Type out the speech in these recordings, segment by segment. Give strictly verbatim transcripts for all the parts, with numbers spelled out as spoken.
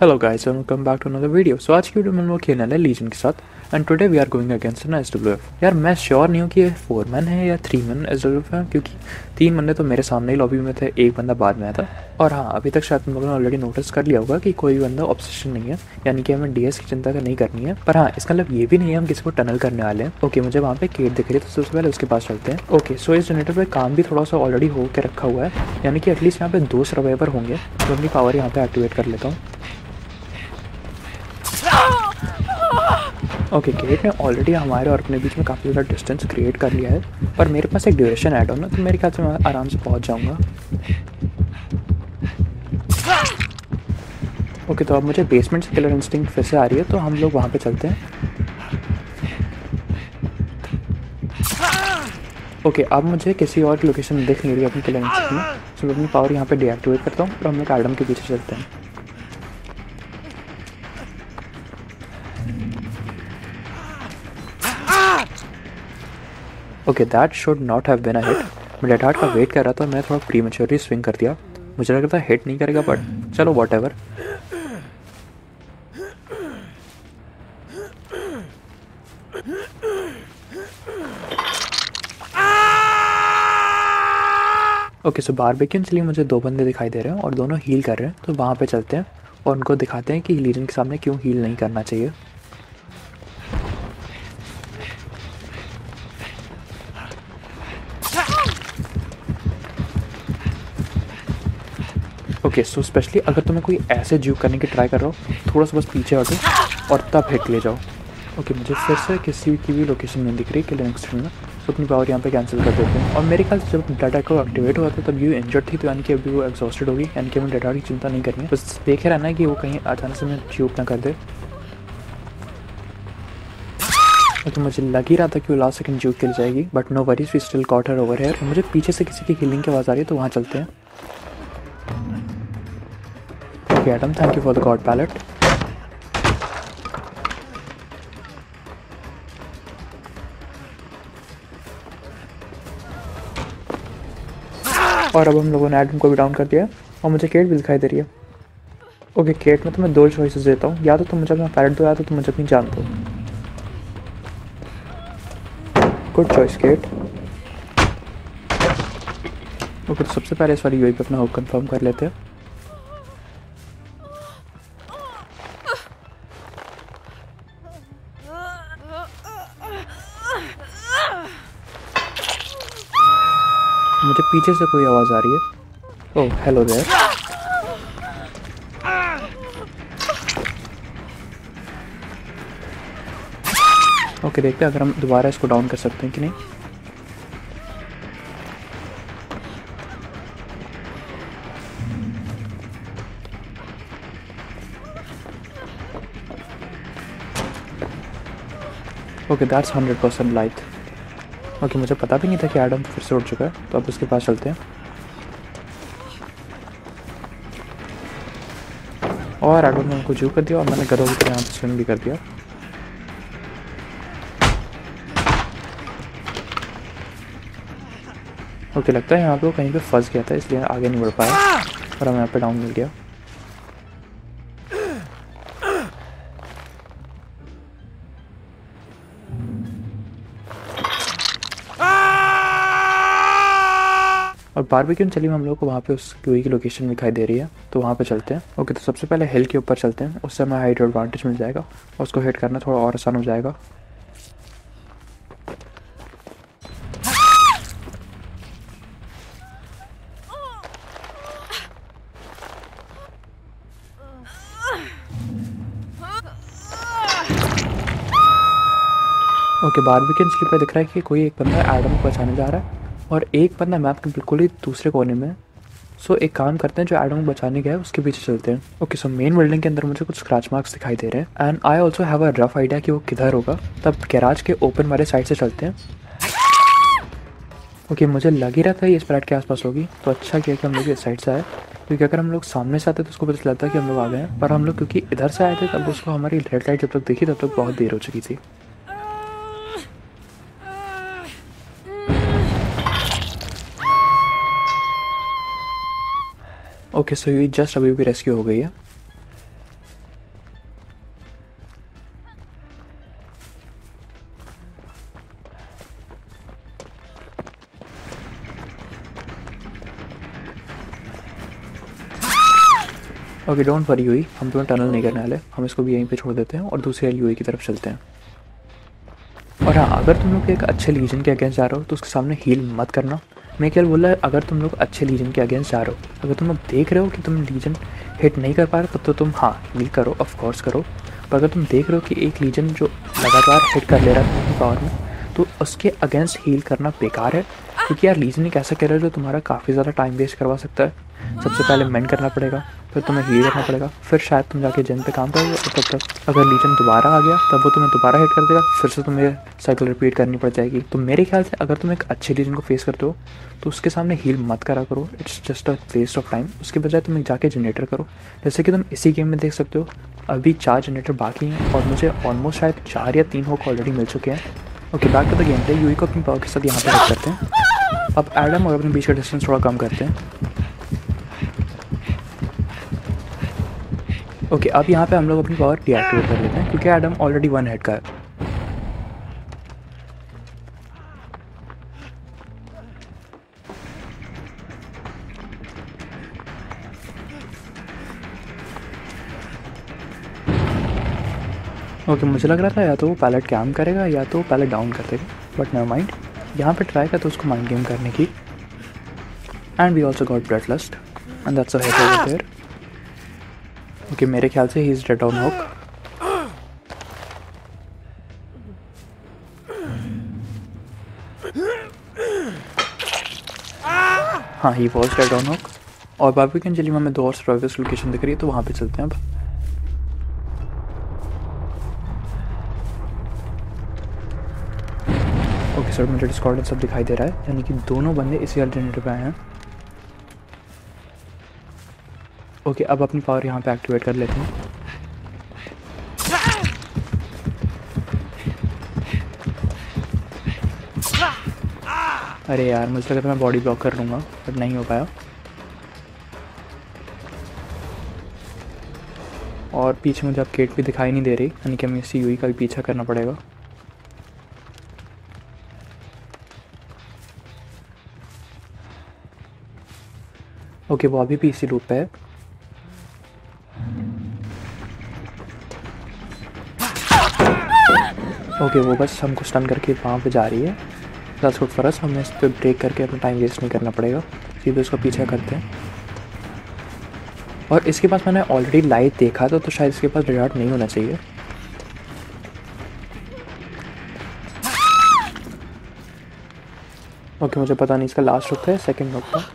Hello guys and welcome back to another video. So आज की video में हम लोग खेलने वाले लीजन के साथ and today we are going against an SWF. यार मैं श्योर नहीं हूँ कि ये फोर मैन है या थ्री मैन एसडब्ल्यूएफ है, क्योंकि तीन बंदे तो मेरे सामने ही लॉबी में थे, एक बंदा बाद में आया था। और हाँ, अभी तक शायद तुम लोगों ने ऑलरेडी नोटिस कर लिया होगा कि कोई बंदा ऑब्सेशन नहीं है, यानी कि हमें डीएस की चिंता नहीं करनी है। पर हाँ, इसका मतलब ये भी नहीं है हम किसी को टनल करने वाले हैं। ओके, मुझे वहाँ पे केट दिख रही है, तो सबसे पहले उसके पास चलते हैं। ओके, सो इस जनरेटर पे काम भी थोड़ा सा ऑलरेडी हो के रखा हुआ है, यानी कि एटलीस्ट यहाँ पे दो सर्वाइवर होंगे। तो अपनी पावर यहाँ पे एक्टिवेट कर लेता हूँ। ओके, गेट ने ऑलरेडी हमारे और अपने बीच में काफ़ी ज़्यादा डिस्टेंस क्रिएट कर लिया है, पर मेरे पास एक ड्यूरेशन ऐड ऑन है, तो मेरे ख्याल से मैं आराम से पहुंच जाऊंगा। ओके, तो अब मुझे बेसमेंट से किलर इंस्टिंक्ट फिर से आ रही है, तो हम लोग वहाँ पे चलते हैं। ओके, अब मुझे किसी और की लोकेशन दिख नहीं रही अपनी किलर इंस्टिंक्ट में, तो मैं अपनी पावर यहाँ पे डीएक्टिवेट करता हूँ और हम लोग एडम के पीछे चलते हैं। Okay, that should not have been a hit. मैं डेड हार्ट का वेट कर रहा था, मैं थोड़ा प्रीमेच्योरली स्विंग कर दिया। मुझे लग रहा था हिट नहीं करेगा, बट चलो whatever. Okay, so barbecue के लिए मुझे दो बंदे दिखाई दे रहे हैं और दोनों हील कर रहे हैं, तो वहाँ पे चलते हैं और उनको दिखाते हैं कि लीजन के सामने क्यों हील नहीं करना चाहिए। ओके, सो स्पेशली अगर तुम्हें कोई ऐसे ज्यूक करने की ट्राई कर रहा हो, थोड़ा सा बस पीछे हटो और तब हिट ले जाओ। ओके, मुझे फिर से किसी की भी लोकेशन नहीं दिख रही किलर इंस्टेंट में, तो अपनी पावर यहाँ पे कैंसिल कर देते हैं। और मेरे ख्याल से जब डाटा को एक्टिवेट हुआ था तब यू इंजर्ड थी, तो यानी कि अभी वो एग्जॉस्टेड होगी, यानी कि हमें डाटा की चिंता नहीं करनी है, बस देखे रहना है कि वो कहीं अचानक से मैं ज्यूक ना कर दे। तो मुझे लग ही रहा था कि वो लास्ट सेकंड ज्यूक किल जाएगी, but no worries, we still got her over here. मुझे पीछे से किसी की हीलिंग की आवाज़ आ रही है, तो वहाँ चलते हैं। Okay Adam, thank you for the god pallet. और अब हम लोगों ने एडम को भी डाउन कर दिया और मुझे केट भी दिखाई दे रही है। ओके, केट में तो मैं दो चॉइसेस देता हूँ, या तो तुम मुझे अपना पैलेट दो या तो तुम मुझे अपनी जान दो। Good choice cat. ओके, तो सबसे पहले इस वाली यूआई पे अपना होप कंफर्म कर लेते हैं। मुझे पीछे से कोई आवाज़ आ रही है। Oh hello there. ओके, देखते हैं अगर हम दोबारा इसको डाउन कर सकते हैं कि नहीं। Okay, that's hundred percent light. Okay, मुझे पता भी नहीं था कि एडम फिर से उड़ चुका है, तो अब उसके पास चलते हैं। और एडम ने उनको जू कर दिया और मैंने गधों की तरह यहाँ पे स्विंग भी कर दिया। ओके, लगता है यहाँ पे वो कहीं पे फंस गया था, इसलिए आगे नहीं बढ़ पाया और हमें यहाँ पे डाउन मिल गया। और बारबेक्यू चली हम लोग को वहाँ पे उस क्यूई की लोकेशन दिखाई दे रही है, तो वहाँ पे चलते हैं। ओके, तो सबसे पहले हिल के ऊपर चलते हैं, उससे हमें हाइट एडवांटेज मिल जाएगा और उसको हिट करना थोड़ा और आसान हो जाएगा। ओके, बारबेक्यू स्लिप पे दिख रहा है कि कोई एक बंदा एडम को बचाने जा रहा है और एक बंदा मैप के बिल्कुल ही दूसरे कोने में। सो एक काम करते हैं, जो एडम को बचाने गया है उसके पीछे चलते हैं। ओके, सो मेन बिल्डिंग के अंदर मुझे कुछ स्क्रैच मार्क्स दिखाई दे रहे हैं and I also have a rough idea कि वो किधर होगा। तब गैराज के ओपन वाले साइड से चलते हैं। ओके, मुझे लग ही रहा था ये स्प्राइट के आसपास होगी, तो अच्छा किया कि हम लोग इस साइड से आए, क्योंकि अगर हम लोग सामने से आते तो उसको पता चलता कि हम लोग आ गए हैं। पर हम लोग क्योंकि इधर से आए थे, तब उसको हमारी रेड लाइट जब तक दिखी तब तक बहुत देर हो चुकी थी। ओके, सो ये जस्ट अभी भी रेस्क्यू हो गई है। ओके डोंट वरी यूई, हम तुम्हें टनल नहीं करने वाले, हम इसको भी यहीं पे छोड़ देते हैं और दूसरे यूई की तरफ चलते हैं। और हाँ, अगर तुम लोग एक अच्छे लीजन के अगेंस्ट जा रहे हो तो उसके सामने हील मत करना। मैं क्या बोल रहा है, अगर तुम लोग अच्छे लीजन के अगेंस्ट जा रहे हो, अगर तुम लोग देख रहे हो कि तुम लीजन हिट नहीं कर पा रहे तब तो तुम हाँ हील करो, ऑफ कोर्स करो। पर अगर तुम देख रहे हो कि एक लीजन जो लगातार हिट कर ले रहा है अपनी पावर में, तो उसके अगेंस्ट हील करना बेकार है, क्योंकि यार लीजन एक ऐसा कैरेक्टर जो तुम्हारा काफ़ी ज़्यादा टाइम वेस्ट करवा सकता है। सबसे पहले मेंट करना पड़ेगा, फिर तुम्हें हील करना पड़ेगा, फिर शायद तुम जाके जेन पे काम करोगे, और तब तक अगर लीजन दोबारा आ गया तब वो तुम्हें दोबारा हिट कर देगा, फिर से तुम्हें साइकिल रिपीट करनी पड़ जाएगी। तो मेरे ख्याल से अगर तुम एक अच्छे लीजन को फेस करते हो तो उसके सामने हील मत करा करो, it's just a waste of time. उसके बजाय तुम एक जाके जनरेटर करो। जैसे कि तुम इसी गेम में देख सकते हो, अभी चार जनरेटर बाकी हैं और मुझे ऑलमोस्ट शायद चार या तीन होक ऑलरेडी मिल चुके हैं। Okay back to the gameplay. यूई को अपनी पावर के साथ यहाँ पे हिट करते हैं। अब एडम और अपने बीच का डिस्टेंस थोड़ा कम करते हैं। ओके okay, अब यहाँ पे हम लोग अपनी पावर डीएक्टिवेट कर लेते हैं क्योंकि एडम ऑलरेडी वन हेड का है। ओके okay, मुझे लग रहा था या तो वो पैलेट कैम करेगा या तो पैलेट डाउन कर देगा, बट नेवर माइंड। यहाँ पे ट्राई करते उसको माइंड गेम करने की। And we also got bloodlust and that's a hit over there. Okay मेरे ख्याल से ही इज डेड ऑन होक। हाँ ही वॉज डेड ऑन होक। और बार्बिकन जेली में दो और सर्वाइवर्स लोकेशन दिख रही है, तो वहाँ पे चलते हैं अब। ओके सर मुझे डिस्कॉर्ड सब दिखाई दे रहा है, यानी कि दोनों बंदे इसी जनरेटर पे आए हैं। ओके अब अपनी पावर यहाँ पे एक्टिवेट कर लेते हैं। अरे यार मुझे लगा था मैं बॉडी ब्लॉक कर लूँगा, बट नहीं हो पाया। और पीछे मुझे अब केट भी दिखाई नहीं दे रही, यानी कि हमें इसी यूई का भी पीछा करना पड़ेगा। ओके वो अभी भी इसी लूप पे है। ओके वो बस हमको स्टन करके वहाँ पे जा रही है। दैट्स गुड फॉर अस, हमें इस पर ब्रेक करके अपना टाइम वेस्ट नहीं करना पड़ेगा, सीधे उसका पीछा करते हैं। और इसके पास मैंने ऑलरेडी लाइट देखा था, तो शायद इसके पास रिजॉर्ट नहीं होना चाहिए। ओके मुझे पता नहीं इसका लास्ट रुक है सेकेंड रुक था।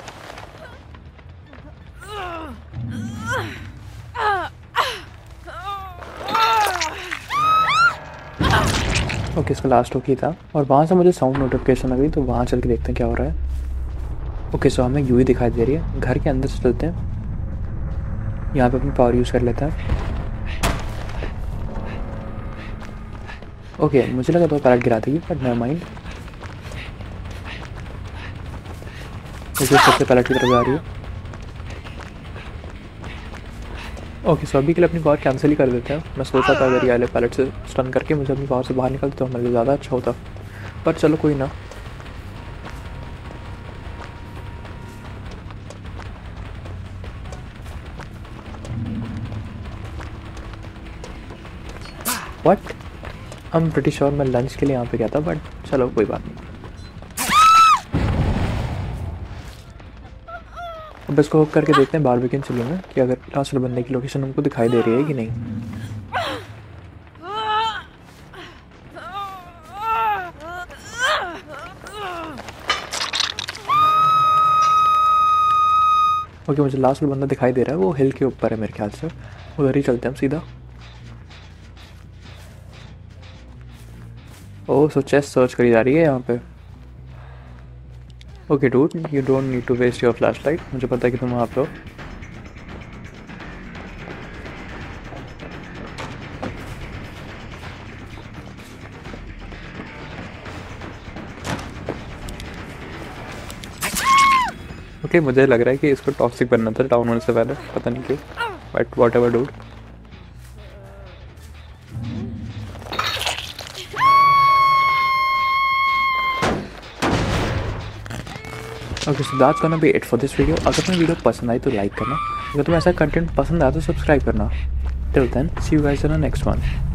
ओके okay, इसका लास्ट होक ही था। और वहाँ से मुझे साउंड नोटिफिकेशन आ गई, तो वहाँ चल के देखते हैं क्या हो रहा है। ओके okay, सो हमें यूई दिखाई दे रही है। घर के अंदर से चलते हैं, यहाँ पे अपनी पावर यूज़ कर लेते हैं। ओके okay, मुझे लगा तो पैलेट गिरा देगी, बट नेवर माइंड। ओके सबसे पैलेट की तरफ जा रही है। ओके सो अभी के लिए अपनी पावर कैंसिल ही कर देते हैं। मैं सोचा था अगर ये वाले पैलेट से स्टन करके मुझे अपनी पावर से बाहर निकलते तो हमारे लिए ज़्यादा अच्छा होता, पर चलो कोई ना। What I am pretty sure मैं लंच के लिए यहाँ पे गया था, बट चलो कोई बात नहीं। अब इसको होक करके देखते हैं बारबेक्यू चिली में कि अगर लास्ट बंदे की लोकेशन हमको दिखाई दे रही है कि नहीं। ओके okay, मुझे लास्ट बंदा दिखाई दे रहा है, वो हिल के ऊपर है मेरे ख्याल से। उधर ही चलते हैं हम सीधा। ओह सो चेस्ट सर्च करी जा रही है यहाँ पे। Okay dude you don't need to waste your flashlight, मुझे पता है कि तुम वहाँ पे हो। ओके okay, मुझे लग रहा है कि इसको टॉक्सिक बनना था डाउन होने से पहले, पता नहीं क्यों, but whatever dude. Okay so that's gonna be it for this video. अगर तुम्हें वीडियो पसंद आई तो लाइक करना, अगर तुम्हें ऐसा कंटेंट पसंद आया तो सब्सक्राइब करना। Till then see you guys in the next one.